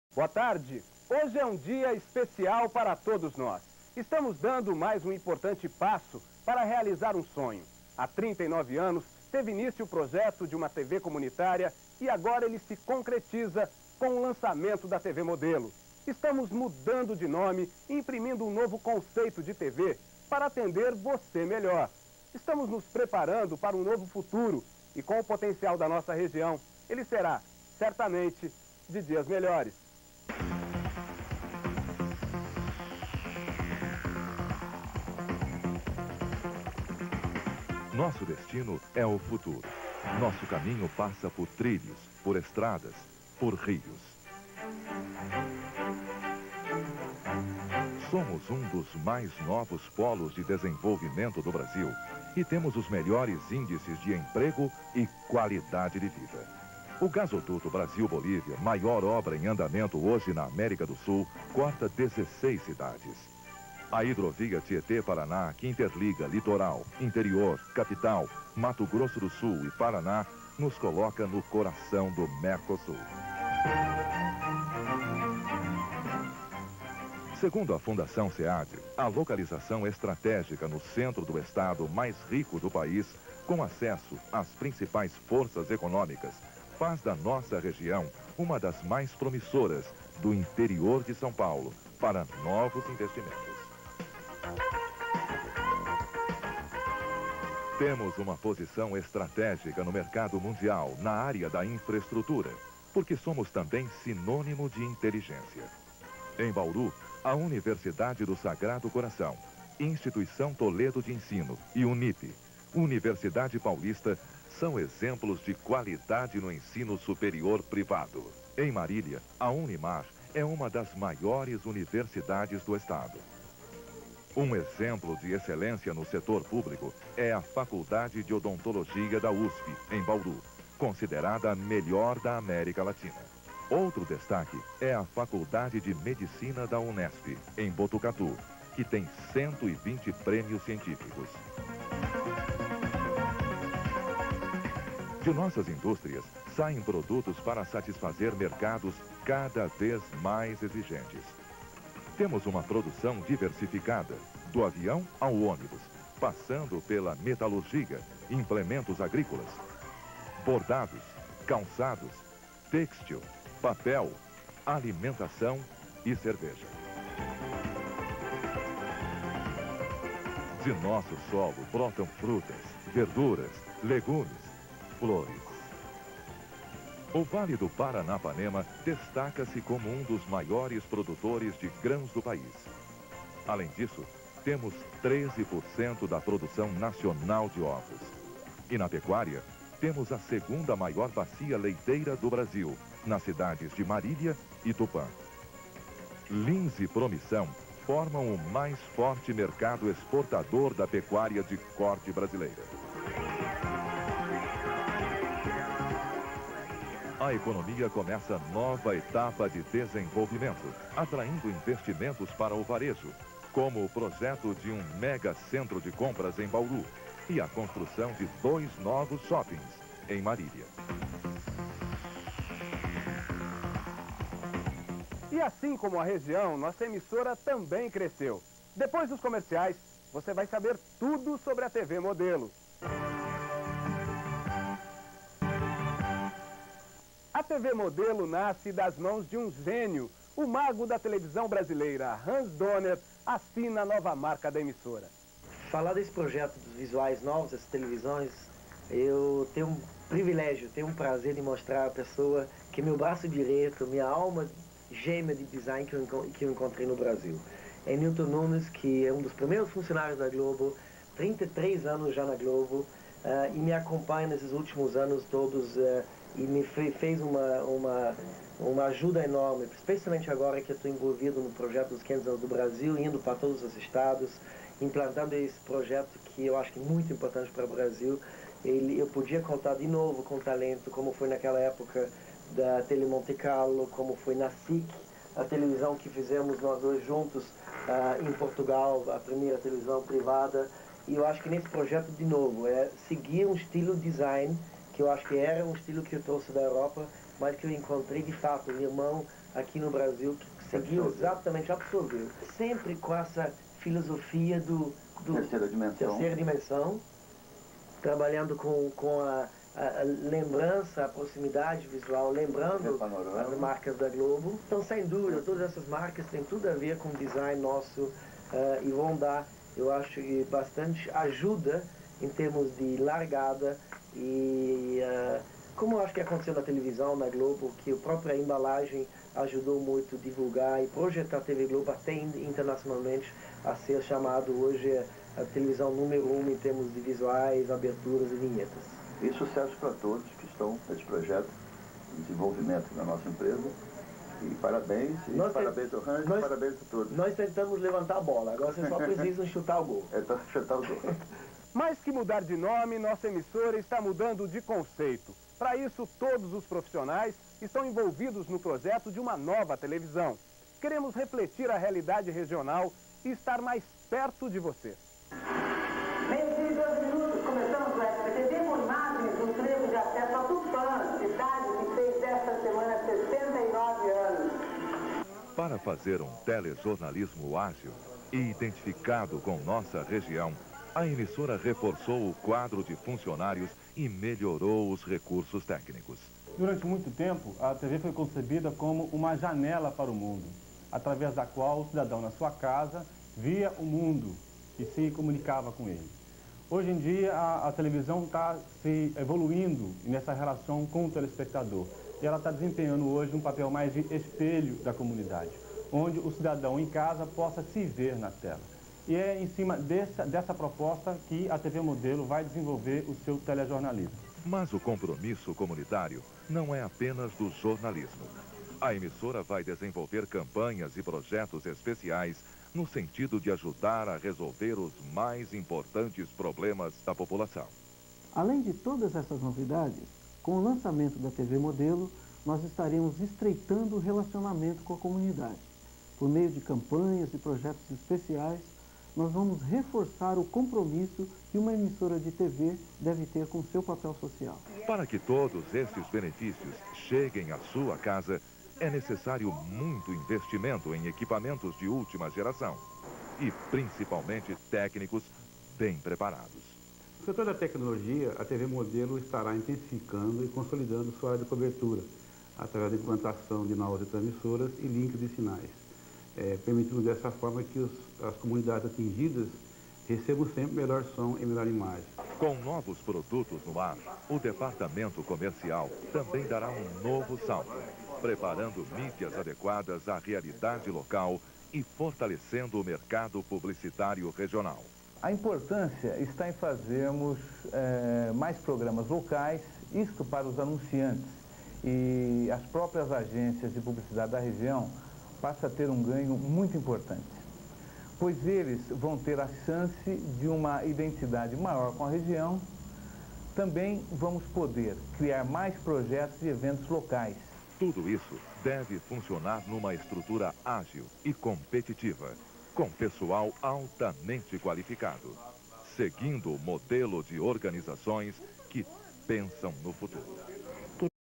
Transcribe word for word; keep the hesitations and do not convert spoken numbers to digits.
Boa tarde. Hoje é um dia especial para todos nós. Estamos dando mais um importante passo para realizar um sonho. Há trinta e nove anos, teve início o projeto de uma T V comunitária e agora ele se concretiza com o lançamento da T V Modelo. Estamos mudando de nome e imprimindo um novo conceito de T V para atender você melhor. Estamos nos preparando para um novo futuro e com o potencial da nossa região, ele será, certamente, de dias melhores. Nosso destino é o futuro. Nosso caminho passa por trilhos, por estradas, por rios. Somos um dos mais novos polos de desenvolvimento do Brasil e temos os melhores índices de emprego e qualidade de vida. O gasoduto Brasil-Bolívia, maior obra em andamento hoje na América do Sul, corta dezesseis cidades. A hidrovia Tietê-Paraná, que interliga litoral, interior, capital, Mato Grosso do Sul e Paraná, nos coloca no coração do Mercosul. Segundo a Fundação SEAD, a localização estratégica no centro do estado mais rico do país, com acesso às principais forças econômicas, faz da nossa região uma das mais promissoras do interior de São Paulo para novos investimentos. Temos uma posição estratégica no mercado mundial na área da infraestrutura, porque somos também sinônimo de inteligência. Em Bauru, a Universidade do Sagrado Coração, Instituição Toledo de Ensino e Unip, Universidade Paulista, são exemplos de qualidade no ensino superior privado. Em Marília, a Unimar é uma das maiores universidades do estado. Um exemplo de excelência no setor público é a Faculdade de Odontologia da U S P, em Bauru, considerada a melhor da América Latina. Outro destaque é a Faculdade de Medicina da Unesp, em Botucatu, que tem cento e vinte prêmios científicos. De nossas indústrias, saem produtos para satisfazer mercados cada vez mais exigentes. Temos uma produção diversificada, do avião ao ônibus, passando pela metalurgia, implementos agrícolas, bordados, calçados, têxtil, papel, alimentação e cerveja. De nosso solo brotam frutas, verduras, legumes, flores. O Vale do Paranapanema destaca-se como um dos maiores produtores de grãos do país. Além disso, temos treze por cento da produção nacional de ovos. E na pecuária, temos a segunda maior bacia leiteira do Brasil, nas cidades de Marília e Tupã. Lins e Promissão formam o mais forte mercado exportador da pecuária de corte brasileira. A economia começa nova etapa de desenvolvimento, atraindo investimentos para o varejo, como o projeto de um mega centro de compras em Bauru e a construção de dois novos shoppings em Marília. E assim como a região, nossa emissora também cresceu. Depois dos comerciais, você vai saber tudo sobre a T V Modelo. A T V Modelo nasce das mãos de um gênio. O mago da televisão brasileira, Hans Donner, assina a nova marca da emissora. Falar desse projeto dos visuais novos, das televisões, eu tenho um privilégio, tenho um prazer de mostrar à pessoa que meu braço direito, minha alma gêmea de design que eu, que eu encontrei no Brasil. É Newton Nunes, que é um dos primeiros funcionários da Globo, trinta e três anos já na Globo, uh, e me acompanha nesses últimos anos todos, uh, e me fe fez uma, uma, uma ajuda enorme, especialmente agora que eu estou envolvido no projeto dos quinhentos anos do Brasil, indo para todos os estados, implantando esse projeto que eu acho que é muito importante para o Brasil. Ele, eu podia contar de novo com talento, como foi naquela época da Tele Monte Carlo, como foi na S I C, a televisão que fizemos nós dois juntos uh, em Portugal, a primeira televisão privada. E eu acho que nesse projeto, de novo, é seguir um estilo design que eu acho que era um estilo que eu trouxe da Europa, mas que eu encontrei de fato. Meu irmão aqui no Brasil que seguiu exatamente, absorveu. Sempre com essa filosofia do, do terceira dimensão. terceira dimensão, trabalhando com, com a, a, a lembrança, a proximidade visual, lembrando as marcas da Globo. Então, sem dúvida, todas essas marcas têm tudo a ver com o design nosso uh, e vão dar, eu acho, bastante ajuda em termos de largada e uh, como eu acho que aconteceu na televisão, na Globo, que a própria embalagem ajudou muito a divulgar e projetar a T V Globo até internacionalmente a ser chamado hoje a televisão número um em termos de visuais, aberturas e vinhetas. E sucesso para todos que estão nesse projeto de desenvolvimento da nossa empresa. E parabéns, e nós parabéns ao Range, nós, parabéns a todos. Nós tentamos levantar a bola, agora vocês só precisam chutar o gol. É só chutar o gol. Mais que mudar de nome, nossa emissora está mudando de conceito. Para isso, todos os profissionais estão envolvidos no projeto de uma nova televisão. Queremos refletir a realidade regional e estar mais perto de você. Meio-dia e doze minutos, começamos o S B T V com imagens do trevo de acesso a Tupã, cidade que fez esta semana sessenta e nove anos. Para fazer um telejornalismo ágil e identificado com nossa região, a emissora reforçou o quadro de funcionários e melhorou os recursos técnicos. Durante muito tempo, a T V foi concebida como uma janela para o mundo, através da qual o cidadão na sua casa via o mundo e se comunicava com ele. Hoje em dia, a, a televisão está se evoluindo nessa relação com o telespectador. E ela está desempenhando hoje um papel mais de espelho da comunidade, onde o cidadão em casa possa se ver na tela. E é em cima dessa, dessa proposta que a T V Modelo vai desenvolver o seu telejornalismo. Mas o compromisso comunitário não é apenas do jornalismo. A emissora vai desenvolver campanhas e projetos especiais no sentido de ajudar a resolver os mais importantes problemas da população. Além de todas essas novidades, com o lançamento da T V Modelo, nós estaremos estreitando o relacionamento com a comunidade. Por meio de campanhas e projetos especiais, nós vamos reforçar o compromisso que uma emissora de T V deve ter com seu papel social. Para que todos estes benefícios cheguem à sua casa, é necessário muito investimento em equipamentos de última geração e, principalmente, técnicos bem preparados. No setor da tecnologia, a T V Modelo estará intensificando e consolidando sua área de cobertura, através da implantação de novas transmissoras e links de sinais, é, permitindo dessa forma que os, as comunidades atingidas recebam sempre melhor som e melhor imagem. Com novos produtos no ar, o departamento comercial também dará um novo salto, preparando mídias adequadas à realidade local e fortalecendo o mercado publicitário regional. A importância está em fazermos é, mais programas locais, isto para os anunciantes, e as próprias agências de publicidade da região passam a ter um ganho muito importante, pois eles vão ter a chance de uma identidade maior com a região. Também vamos poder criar mais projetos e eventos locais. Tudo isso deve funcionar numa estrutura ágil e competitiva, com pessoal altamente qualificado, seguindo o modelo de organizações que pensam no futuro.